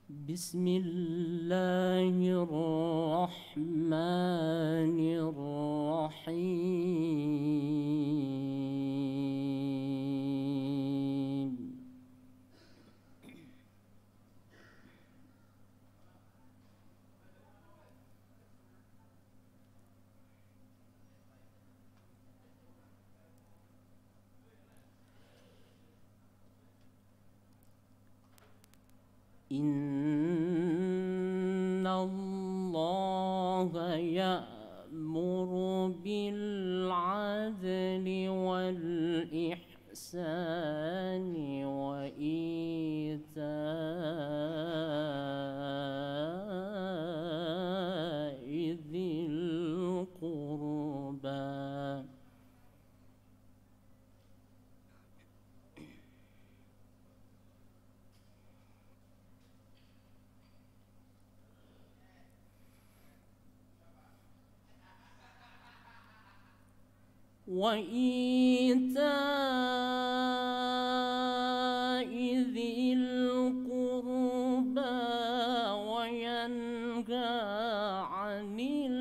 بسم الله الرحمن الرحيم. إن الله يأمر بالعدل والإحسان وإيتاء ذي القربى وإيتاء ذي القربى وينهى عن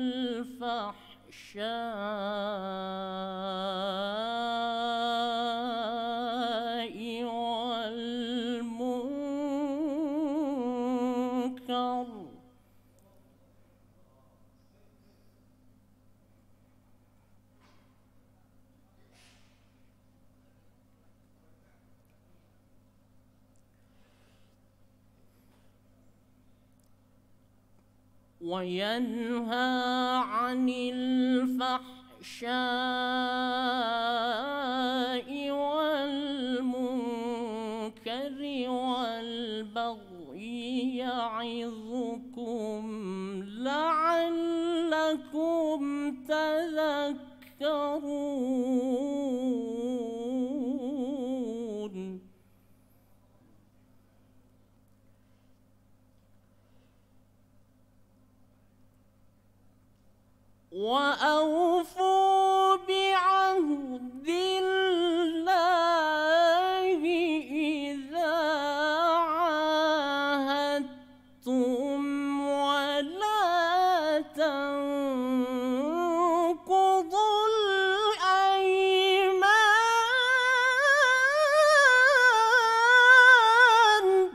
الفحشاء والمنكر والبغي يعظكم لعلكم تذكرون. وأوفوا بعهد الله إذا عاهدتم ولا تنقضوا الأيمان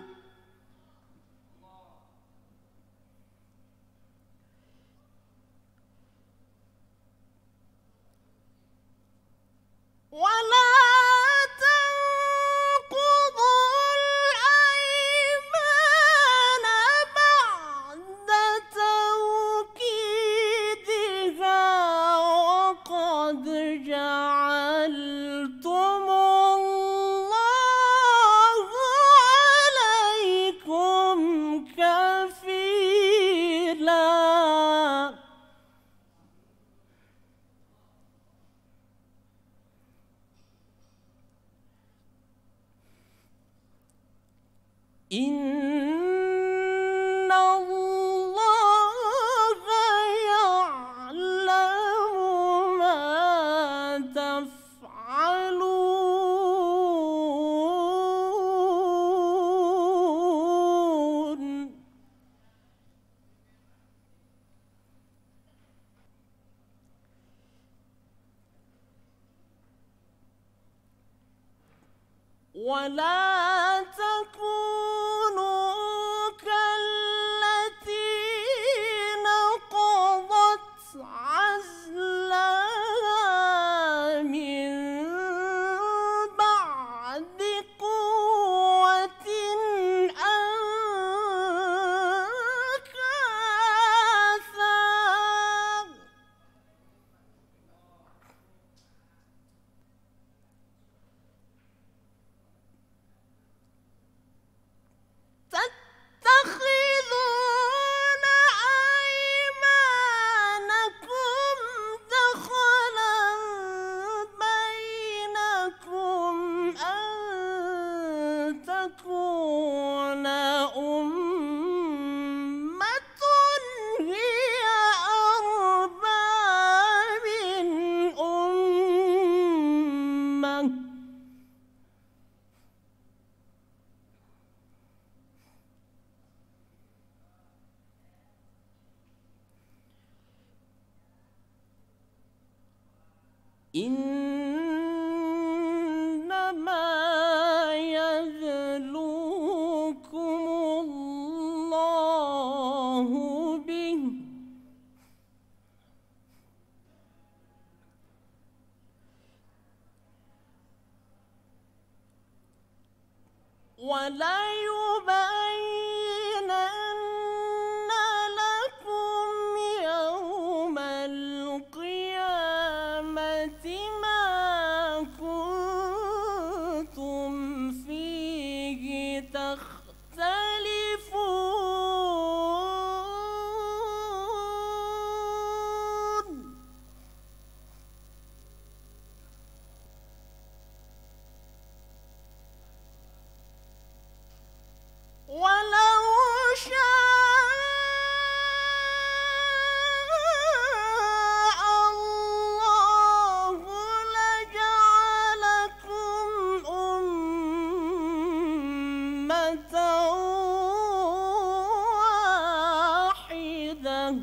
بعد توكيدها وقد جعلتم الله عليكم كفيلا. إن الله يعلم ما تفعلون. ولا تكونوا كالتي نقضت عزلها من بعد قوة أنكاثا تتخذون أيمانكم دخلا بينكم أن تكون أمة هي أربى من أمة إنما يبلوكم الله به وليبينن لكم يوم القيامة ما كنتم فيه تختلفون ولو شاء الله لجعلكم أمة واحدة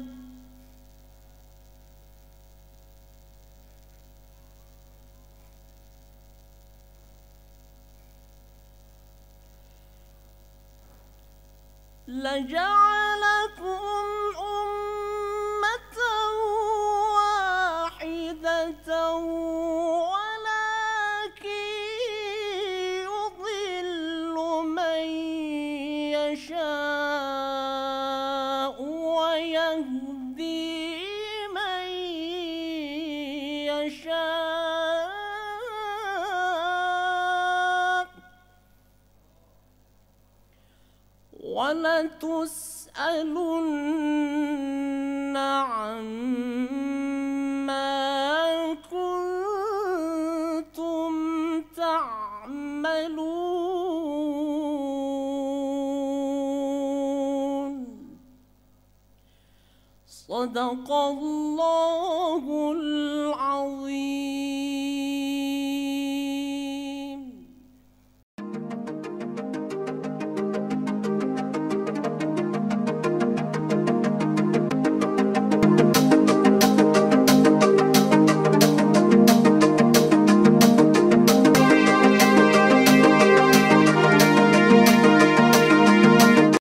ولكن يضل من يشاء ويهدي من يشاء ولتسألن عما كنتم تعملون. صدق الله